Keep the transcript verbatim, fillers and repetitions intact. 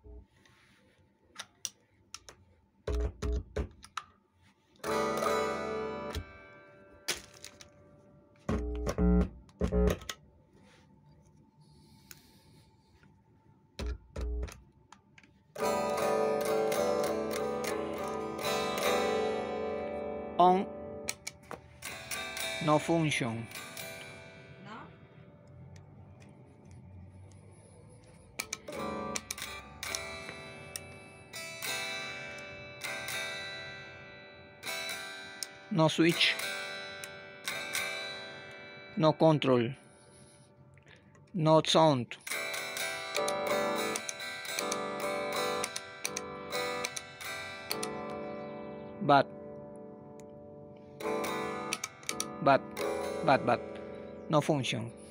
On, no function. No switch, no control, no sound. But, but, but, but, no function.